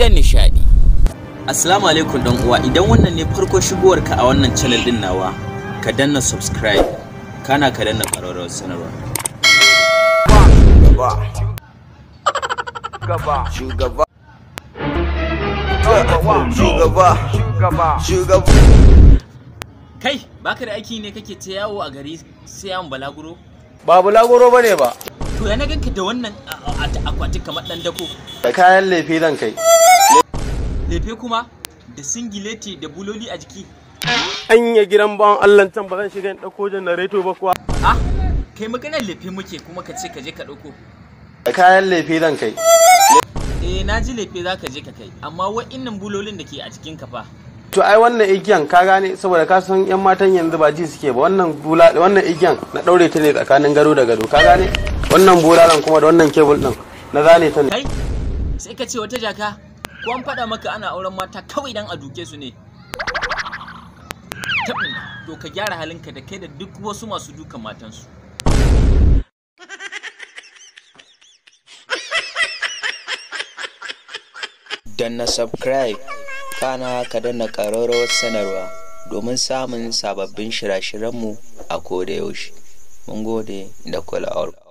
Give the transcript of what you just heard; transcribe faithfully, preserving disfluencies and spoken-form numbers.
dan nishadi. Assalamu alaikum dan uwa, idan wannan ne farko shigowar ka a wannan channel din nawa, ka danna subscribe kana ka danna ƙararrawar sanarwa. Shugaba shugaba shugaba shugaba shugaba Kai, baka da aiki ne kake ta yawo a gari sai yawon balaguro? ba bulaguro bane ba. To ya na ganka da wannan akwati kamar dan dako? Da kayan lefe zan kai. Lefe kuma da singileti da buloli a jiki? Anya gidan bawan Allah can ba zan shiga in dauko janareto ba kuwa. Ah, kai maganar lefe muke kuma ka ce ka je ka dauko. Da kayan lefe zan kai. Eh, na ji lefe za ka je ka kai, amma wa'innan bulolin da ke a jikin ka fa. To ai wannan igiyan ka gane saboda ka san yan matan yanzu ba ji suke ba, wannan bula wannan igiyan na daure ta ne tsakanin gado da gado ka gane, wannan bulalan kuma da wannan kebul din na zane ta ne. Kai sai ka ce wata jaka ko an faɗa maka ana auren mata kawai dan a duke su ne? Tabbin to ka gyara halinka da kai da duk wasu masu dukan matansu. Danna subscribe kana ka danna ƙararrawar sanarwa domin samun sababbin shirye-shiryenmu a koda yaushe. Mun gode da kulawar.